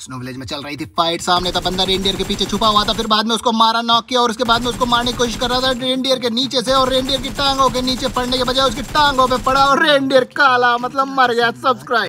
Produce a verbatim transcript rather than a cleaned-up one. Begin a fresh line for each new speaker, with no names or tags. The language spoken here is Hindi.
स्नो विलेज में चल रही थी फाइट। सामने था बंदा रेनडियर के पीछे छुपा हुआ था, फिर बाद में उसको मारा, नॉक किया और उसके बाद में उसको मारने की कोशिश कर रहा था रेनडियर के नीचे से, और रेनडियर की टांगों के नीचे पड़ने के बजाय उसकी टांगों पे पड़ा और रेनडियर काला मतलब मर गया। सब्सक्राइब।